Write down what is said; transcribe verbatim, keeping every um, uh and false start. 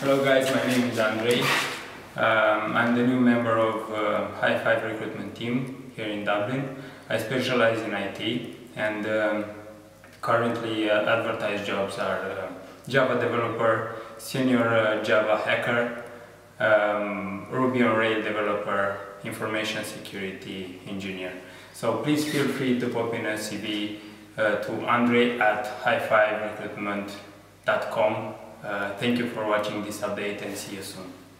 Hello guys, my name is Andrei. Um, I'm the new member of uh, High Five recruitment team here in Dublin. I specialize in I T and um, currently uh, advertised jobs are uh, Java developer, senior uh, Java hacker, um, Ruby on Rails developer, information security engineer. So please feel free to pop in a C V uh, to Andrei at high five recruitment dot com. Uh, thank you for watching this update and see you soon.